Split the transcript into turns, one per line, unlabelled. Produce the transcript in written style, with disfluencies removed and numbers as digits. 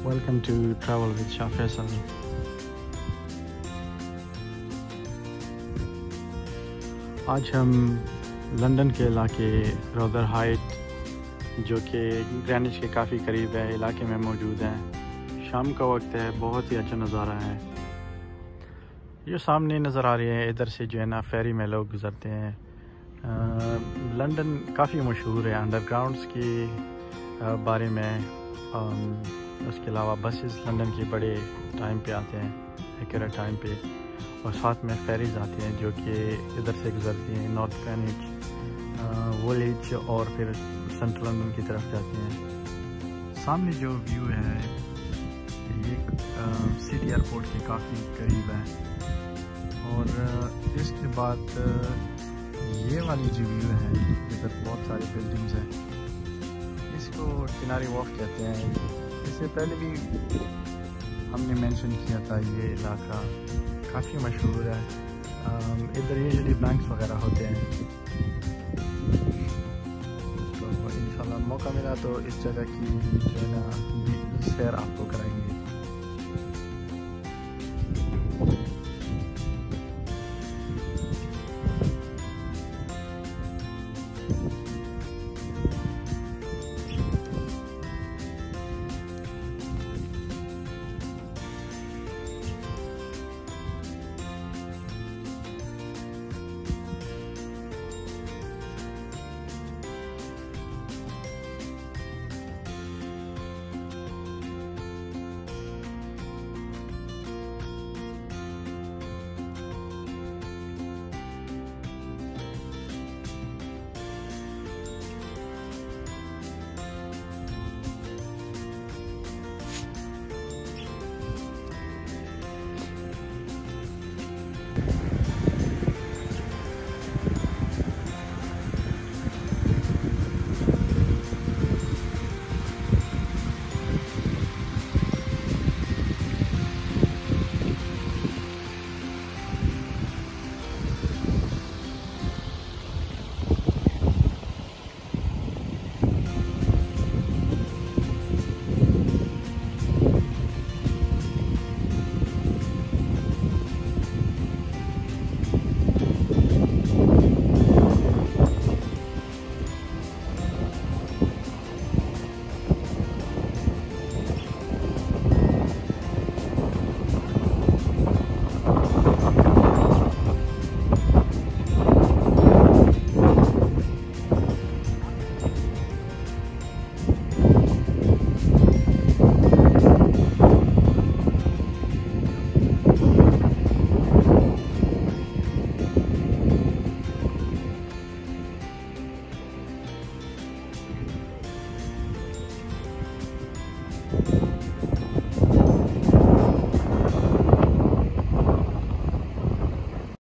Welcome to Travel with Shah Faisal. आज हम London के इलाके रोदर हाइट जो कि ग्रेनिच के काफ़ी करीब है इलाके में मौजूद हैं। शाम का वक्त है, बहुत ही अच्छा नज़ारा है। ये सामने नज़र आ रही है, इधर से जो है ना फेरी में लोग गुज़रते हैं। लंदन काफ़ी मशहूर है अंडरग्राउंड्स के बारे में। उसके अलावा बसेस लंदन के बड़े टाइम पे आते हैं, एक्यूरेट टाइम पे, और साथ में फेरीज आती हैं जो कि इधर से गुजरती हैं, नॉर्थ ग्रेनिच, वोलेज और फिर सेंट्रल लंदन की तरफ जाती हैं। सामने जो व्यू है ये सिटी एयरपोर्ट के काफ़ी करीब है। और इसके बाद ये वाली जो व्यू है, इधर बहुत सारी बिल्डिंग्स हैं, इसको किनारी वॉक कहते हैं। इससे पहले भी हमने मेंशन किया था, ये इलाका काफ़ी मशहूर है। इधर यूजुअली बैंक्स वगैरह होते हैं, तो इंशाल्लाह मौका मिला तो इस जगह की जो है ना सैर आपको कराएंगे।